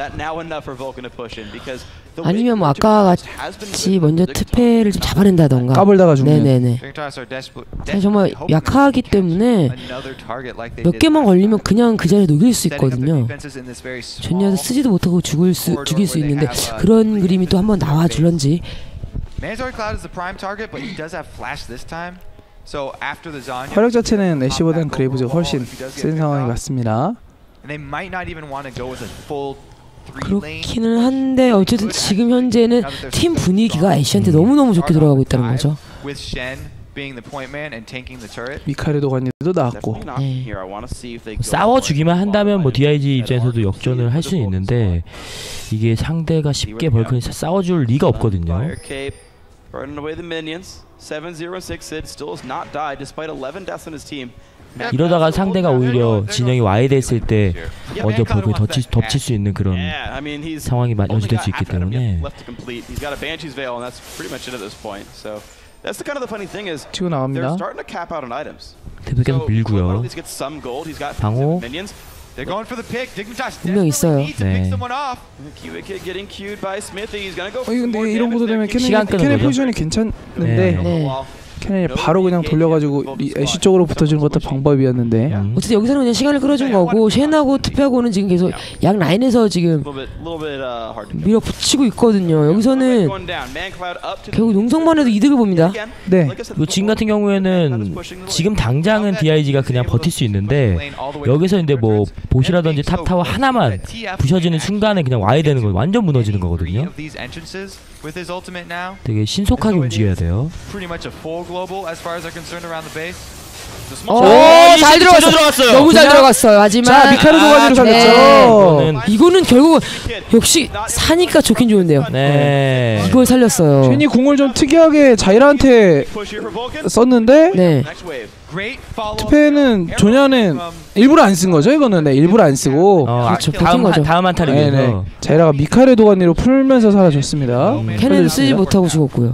아니면 뭐 아까 같이 먼저 투패를 좀 잡아낸다던가. 까불다가 죽는. 네네네. 사실 정말 약하기 때문에 몇 개만 걸리면 그냥 그 자리에 녹일 수 있거든요. 전혀도 쓰지도 못하고 죽일 수 있는데 그런 그림이 또 한번 나와줄런지. Mandatory Cloud is the prime target, but he does have flash this time. So after the Zhonya, 화력 자체는 애쉬보다는 그레이브즈가 훨씬 센 상황이 같습니다. they might not even want to go with a full 3-lane. 그렇기는 한데 어쨌든 지금 현재는 팀 분위기가 애쉬한테 너무너무 좋게 돌아가고 있다는 거죠. With Shen being the point man and tanking the turret. 미카엘 도가니도 나왔고. 네. 싸워주기만 한다면 뭐 DIG 입장에서도 역전을 할 수는 있는데 이게 상대가 쉽게 벌크니 싸워줄 리가 없거든요. 이러다가 상대가 오히려 진영이 와야 됐을 때 먼저 벌크니 덮칠 수 있는 그런 상황이 연출될 수 있기 때문에 치고 나갑니다. 대표 계속 밀고요. 방호 분명 있어요. 네. 근데 이런 것도 되면 시간 끄는 캐넨 거죠? 포지션이 괜찮는데 네. 캐넨이 바로 그냥 돌려가지고 애쉬 쪽으로 붙어주는 것도 방법이었는데. 어쨌든 여기서는 그냥 시간을 끌어준 거고 쉔하고 투표하고는 지금 계속 양 라인에서 지금 밀어붙이고 있거든요. 여기서는 결국 농성만해도 이득을 봅니다. 네. 지금 같은 경우에는 지금 당장은 DIG가 그냥 버틸 수 있는데 여기서 이제 뭐 보시라든지 탑타워 하나만 부셔지는 순간에 그냥 와야 되는 거 완전 무너지는 거거든요. 되게 신속하게 움직여야 돼요. 잘 들어갔어요. 너무 잘 들어갔어요. 하지만 자, 미카엘 도가니로 살렸죠. 이거는 결국 역시 사니까 좋긴 좋은데요. 네. 이걸 살렸어요. 쉔이 궁을 좀 특이하게 자이라한테 썼는데 네. 투페는 조냐는 일부러 안 쓴 거죠 이거는. 네, 일부러 안 쓰고. 그렇죠. 버틴 거죠. 다음 한타를 네네. 위해서. 자이라가 미카엘 도가니로 풀면서 사라졌습니다. 캐넨 쓰지 못하고 죽었고요.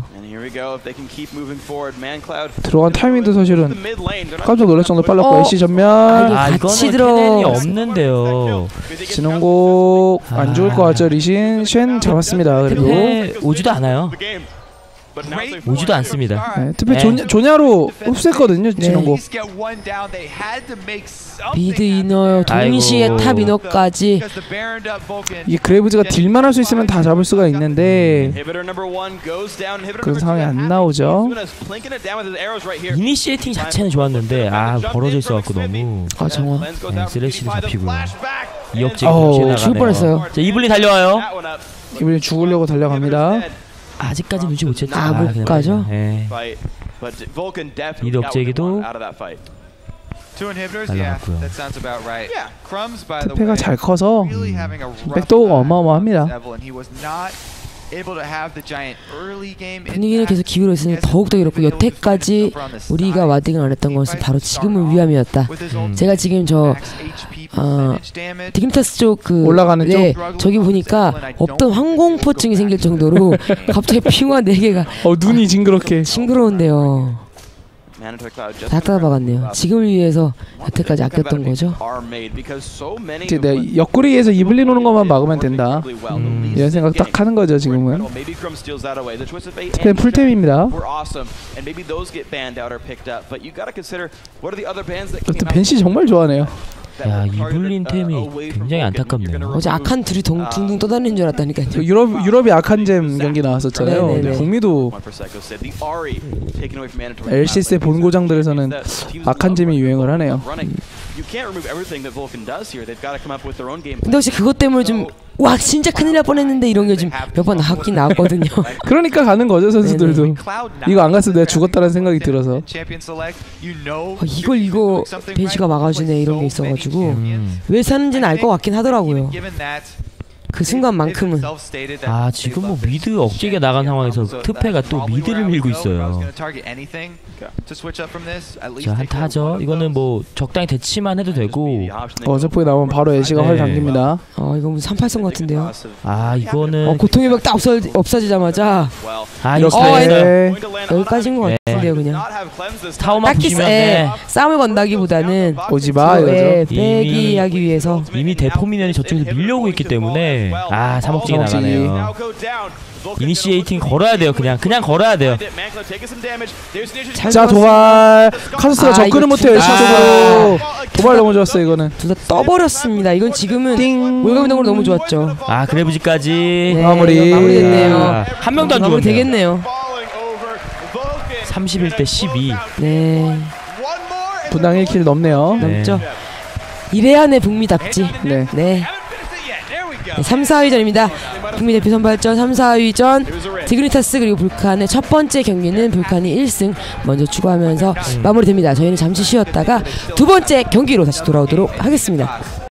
들어간 타이밍도 사실은 깜짝 놀랄 정도로 빨랐고. 애쉬 전면. 같이 이거는 들어. 캐넨이 없는데요. 진원곡 안 좋을 것 같죠. 리신 쉔 잡았습니다. 그리고 근데 오지도 않아요. 오지도 않습니다. 네, 특히 조냐로 흡수했거든요. 진원고. 미드 이너 동시에 아이고. 탑 이너까지. 이 그레이브즈가 딜만 할 수 있으면 다 잡을 수가 있는데 그런 상황이 안 나오죠. 이니시에이팅 자체는 좋았는데 벌어져 있어갖고 너무 아 정화. 쓰레쉬도 잡히고요. 2억째 어우, 죽을 뻔했어요. 자, 이블린 달려와요. 이번에 죽으려고 달려갑니다. 아직까지 눈치 못 챘죠. 못 그냥 가죠? 예. 이도 억제기도 날라갔고요. 태페가 잘 커서 백도어가 어마어마합니다. 분위기는 계속 기울어 있으니 더욱더 이렇고 여태까지 우리가 와딩을 안 했던 것은 바로 지금은 위함이었다. 제가 지금 저 디그니타스 쪽 올라가는 쪽? 저기 보니까 없던 항공포증이 생길 정도로 갑자기 핑화 4개가 눈이 징그럽게. 징그러운데요. 다 따라박았네요. 지금을 위해서 여태까지 아꼈던 거죠. 이제 내가 옆구리에서 이블린 오는 것만 막으면 된다. 이런 생각 딱 하는 거죠 지금은. 스팸 풀템입니다. 어떤 벤시 정말 좋아하네요. 야, 이블린 템이 굉장히 안타깝네요. 어제 악한 둘이 둥둥 떠다니는 줄 알았다니까요. 유럽이 악한잼 경기 나왔었잖아요. 네네네. 근데 북미도 LCS의 본고장들에서는 악한잼이 유행을 하네요. 근데 혹시 그것 때문에 좀 와 진짜 큰일 날 뻔했는데 이런 게 좀 몇 번 나왔긴 나왔거든요. 그러니까 가는 거죠 선수들도. 이거 안 갔으면 내가 죽었다는 생각이 들어서. 이거 벤시가 막아주네 이런 게 있어가지고 왜 사는지는 알 것 같긴 하더라고요. 그 순간만큼은. 지금 뭐 미드 억제기가 나간 상황에서 트페가 또 미드를 밀고 있어요. 자, 한타 하죠. 이거는 뭐 적당히 대치만 해도 되고. 어설프게 나오면 바로 애쉬가 활 당깁니다. 이거 무슨 38선 같은데요. 이거는 고통의 벽 딱 없어지자마자 이렇게 여기까지인 것 같은데요 그냥. 타워만 딱히 부시면 싸움을 건다기보다는 오지마 이거죠. 빼기 하기 위해서. 이미 대포미니언이 저쪽에서 밀려오고 있기 때문에 3억씩이 나가네요. 이니시에이팅 걸어야 돼요. 그냥 걸어야 돼요. 자 도발. 카서스가 접근을 못해요. 애쉬 쪽으로. 도발 너무 좋았어요 이거는. 둘 다 떠버렸습니다. 이건 지금은 올가미동으로 너무 좋았죠. 그레브지까지 마무리됐네요. 한 명도 안 마무리 죽었네요. 되겠네요. 31대 12. 네. 분당 1킬 넘네요. 넘죠. 이래야내 북미답지. 네. 3, 4위전입니다. 북미 대표 선발전 3, 4위전 디그니타스 그리고 불칸의 첫 번째 경기는 불칸이 1승 먼저 추가하면서 마무리됩니다. 저희는 잠시 쉬었다가 두 번째 경기로 다시 돌아오도록 하겠습니다.